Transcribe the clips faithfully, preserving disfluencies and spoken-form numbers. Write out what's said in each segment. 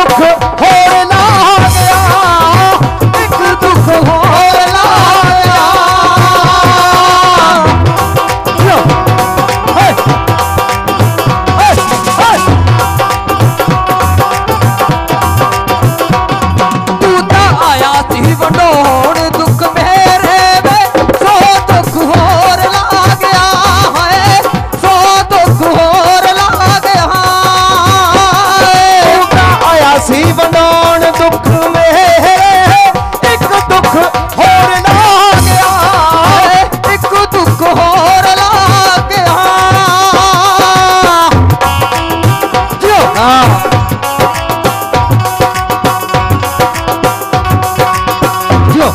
दुख होर ला गया, एक दुख होर ला गया। तू तो आया सी वंडोण दुख मेरे वे, सौ दुख होर ला गया है, सौ दुख होर ला गया। तू तो आया सी वंडोण दुख मेरे, एक दुख होर ला गया, एक दुख होर ला गया। जो हाँ जो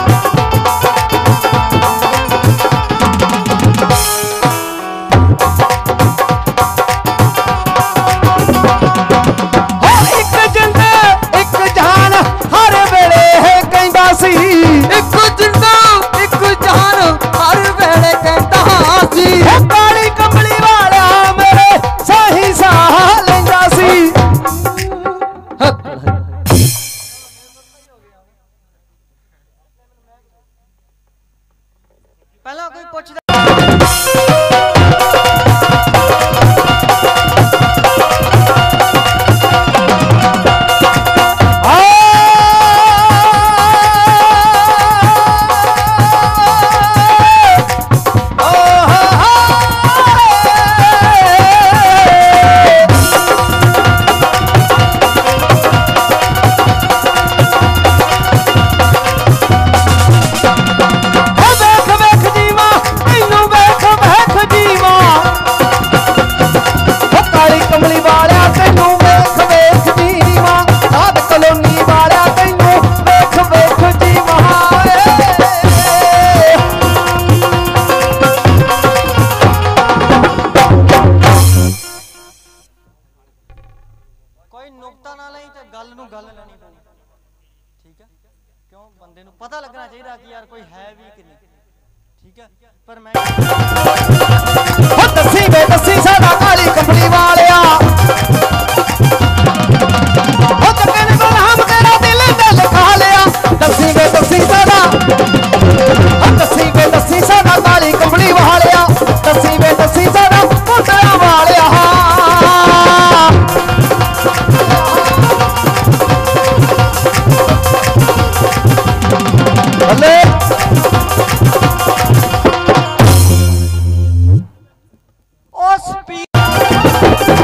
एक जिंद एक जान हर वेले कहंदा सी, एक जिंद एक जान हर वेले कहंदा सी। काली कंबली वाला मेरे सही साह लैंदा सी। पहला कोई पूछदा नुकता ना लई ते गल नूं गल लैनी पई। ठीक है, क्यों बंदे नूं पता लगना चाहिए कि यार कोई है भी कि नहीं। ठीक है, पर मैं दसी वे दसी साडा काली कंबली वालिया, ओ चक्के ने कोल हम तेरा दिल ते लिखा लिया। दसी वे दसी साडा, दसी वे दसी साडा काली कंबली वालिया, दसी वे दसी साडा मुंडा वालिया। भले ओ स्पीड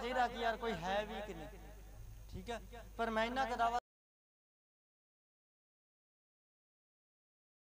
ਚਾਹੀਦਾ ਕਿ ਯਾਰ ਕੋਈ ਹੈ ਵੀ ਕਿ ਨਹੀਂ, ਠੀਕ ਹੈ। ਪਰ ਮੈਂ ਇੰਨਾ ਕੁ ਦਾਅਵਾ